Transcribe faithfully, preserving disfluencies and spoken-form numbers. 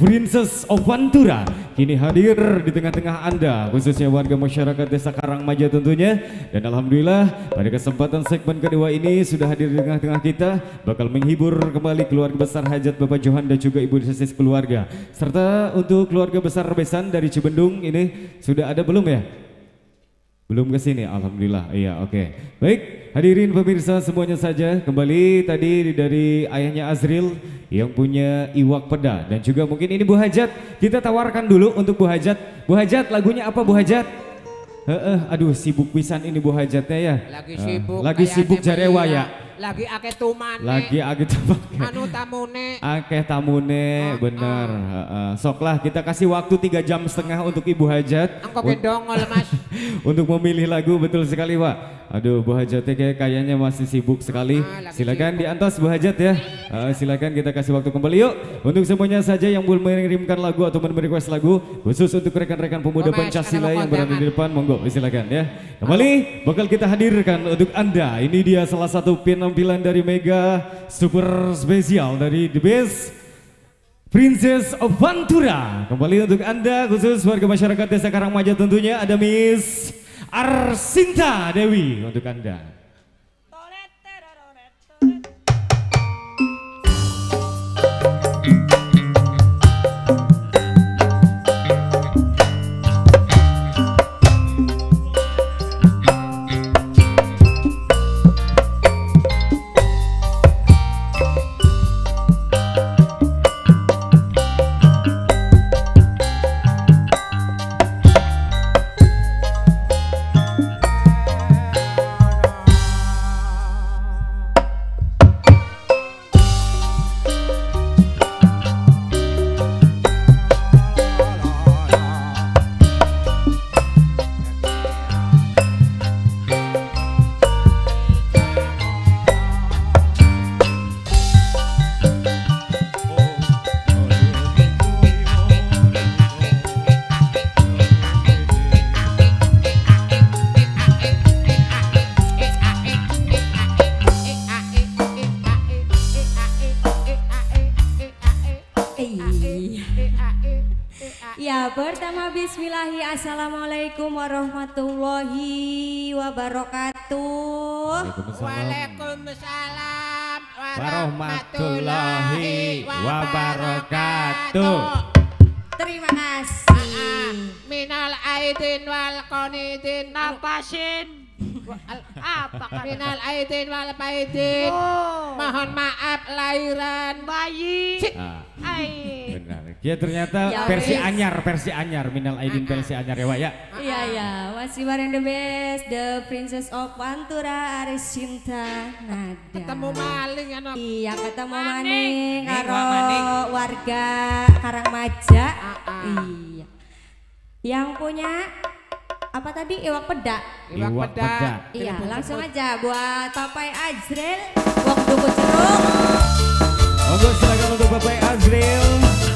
Princess of Pantura kini hadir di tengah-tengah Anda, khususnya warga masyarakat Desa Karangmaja tentunya. Dan alhamdulillah pada kesempatan segmen kedua ini sudah hadir di tengah-tengah kita, bakal menghibur kembali keluarga besar hajat Bapak Johan dan juga Ibu Desis keluarga. Serta untuk keluarga besar Besan dari Cibendung ini sudah ada belum ya? Belum ke sini, alhamdulillah. Iya, oke. Okay. Baik, hadirin pemirsa semuanya saja, kembali tadi dari ayahnya Azril yang punya iwak peda dan juga mungkin ini Bu Hajat. Kita tawarkan dulu untuk Bu Hajat. Bu Hajat, lagunya apa Bu Hajat? Heeh, aduh sibuk pisan ini Bu Hajatnya ya. Lagi sibuk. Uh, lagi sibuk jarewa ya. Lagi akeh tumane. Lagi akeh tumane. Anu tamune. Akeh tamune, oh, bener. Oh. Uh, uh. Soklah kita kasih waktu tiga jam setengah untuk Ibu Hajat. Engkau gendongol Mas. Untuk memilih lagu, betul sekali Pak. Aduh Bu Hajatnya kayak kayaknya masih sibuk sekali. Ah, silakan diantos Bu Hajat ya. Uh, silakan kita kasih waktu kembali yuk. Untuk semuanya saja yang belum mengirimkan lagu atau merequest lagu, khusus untuk rekan-rekan pemuda oh, Pancasila yang berada di depan, monggo silakan ya. Kembali bakal kita hadirkan untuk Anda. Ini dia salah satu penampilan dari Mega Super Spesial dari The Best Princess of Pantura. Kembali untuk Anda khusus warga masyarakat Desa Karangmaja tentunya ada Miss Arsinta Dewi untuk Anda. Ya, pertama bismillahi, assalamualaikum warahmatullahi wabarakatuh. Waalaikumsalam warahmatullahi wabarakatuh. Terima kasih. Minal aidin wal qanidin napasin. Apa kan? Minal aidin wal faidin. Oh. Mohon maaf lahiran Bayi. Ah, Ai. benar. Ya ternyata Ya, versi wis. anyar, versi anyar, minal aidin versi anyar ya Wak ya. Iya ya, masih bareng The Best, The Princess of Pantura, Arsinta Nada. ketemu maling ya nok. Iya, ketemu Maning. maning Ning, karo Wak Maning. warga Karangmaja. Ah, ah. Iya. Yang punya apa tadi, iwak peda. Iwak Iwak peda. peda. Iya, langsung aja buat Papai Azril, wong duku jeruk. Monggo silakan untuk Bapak Azril.